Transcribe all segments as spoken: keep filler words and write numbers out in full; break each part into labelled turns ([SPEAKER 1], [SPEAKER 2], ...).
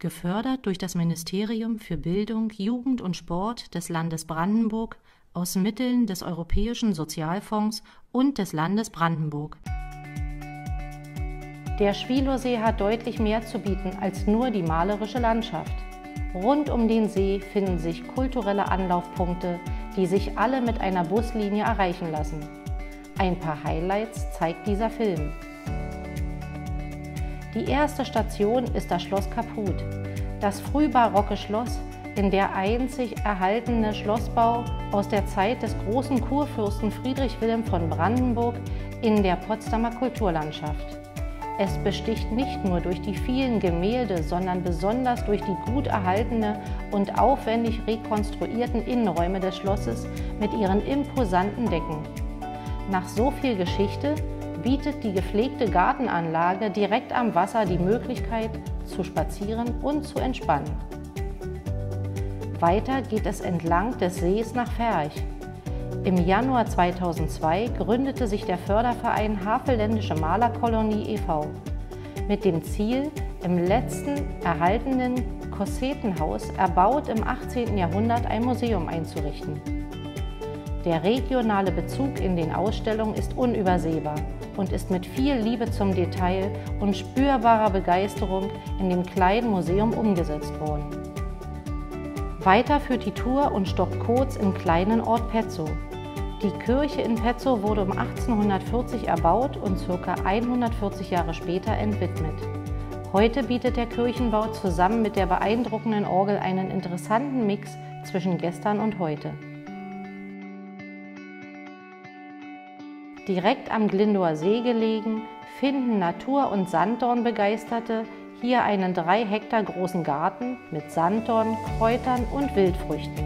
[SPEAKER 1] gefördert durch das Ministerium für Bildung, Jugend und Sport des Landes Brandenburg aus Mitteln des Europäischen Sozialfonds und des Landes Brandenburg. Der Schwielowsee hat deutlich mehr zu bieten als nur die malerische Landschaft. Rund um den See finden sich kulturelle Anlaufpunkte, die sich alle mit einer Buslinie erreichen lassen. Ein paar Highlights zeigt dieser Film. Die erste Station ist das Schloss Kaputh, das frühbarocke Schloss, in der einzig erhaltene Schlossbau aus der Zeit des großen Kurfürsten Friedrich Wilhelm von Brandenburg in der Potsdamer Kulturlandschaft. Es besticht nicht nur durch die vielen Gemälde, sondern besonders durch die gut erhaltene und aufwendig rekonstruierten Innenräume des Schlosses mit ihren imposanten Decken. Nach so viel Geschichte bietet die gepflegte Gartenanlage direkt am Wasser die Möglichkeit, zu spazieren und zu entspannen. Weiter geht es entlang des Sees nach Ferch. Im Januar zweitausendzwei gründete sich der Förderverein Havelländische Malerkolonie e V mit dem Ziel, im letzten erhaltenen Kossetenhaus, erbaut im achtzehnten Jahrhundert, ein Museum einzurichten. Der regionale Bezug in den Ausstellungen ist unübersehbar und ist mit viel Liebe zum Detail und spürbarer Begeisterung in dem kleinen Museum umgesetzt worden. Weiter führt die Tour und stoppt kurz im kleinen Ort Petzow. Die Kirche in Petzow wurde um achtzehnhundertvierzig erbaut und ca. hundertvierzig Jahre später entwidmet. Heute bietet der Kirchenbau zusammen mit der beeindruckenden Orgel einen interessanten Mix zwischen gestern und heute. Direkt am Glindower See gelegen, finden Natur- und Sanddornbegeisterte hier einen drei Hektar großen Garten mit Sanddorn, Kräutern und Wildfrüchten.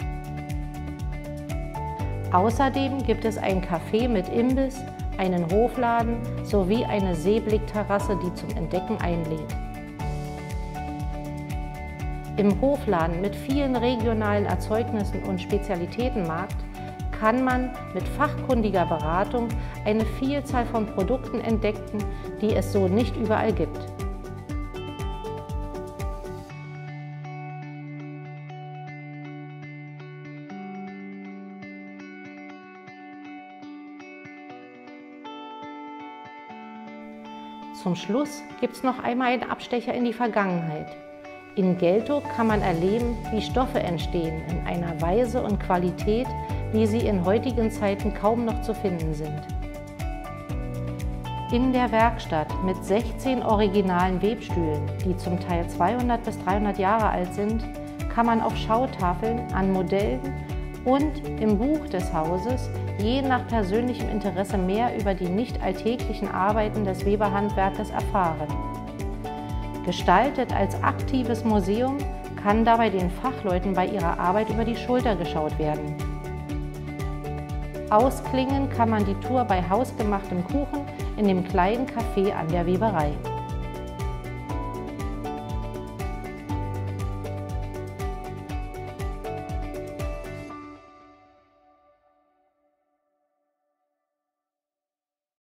[SPEAKER 1] Außerdem gibt es ein Café mit Imbiss, einen Hofladen sowie eine Seeblickterrasse, die zum Entdecken einlädt. Im Hofladen mit vielen regionalen Erzeugnissen und Spezialitätenmarkt kann man mit fachkundiger Beratung eine Vielzahl von Produkten entdecken, die es so nicht überall gibt. Zum Schluss gibt es noch einmal einen Abstecher in die Vergangenheit. In Geltow kann man erleben, wie Stoffe entstehen in einer Weise und Qualität, wie sie in heutigen Zeiten kaum noch zu finden sind. In der Werkstatt mit sechzehn originalen Webstühlen, die zum Teil zweihundert bis dreihundert Jahre alt sind, kann man auf Schautafeln, an Modellen und im Buch des Hauses je nach persönlichem Interesse mehr über die nicht alltäglichen Arbeiten des Weberhandwerkes erfahren. Gestaltet als aktives Museum kann dabei den Fachleuten bei ihrer Arbeit über die Schulter geschaut werden. Ausklingen kann man die Tour bei hausgemachtem Kuchen in dem kleinen Café an der Weberei.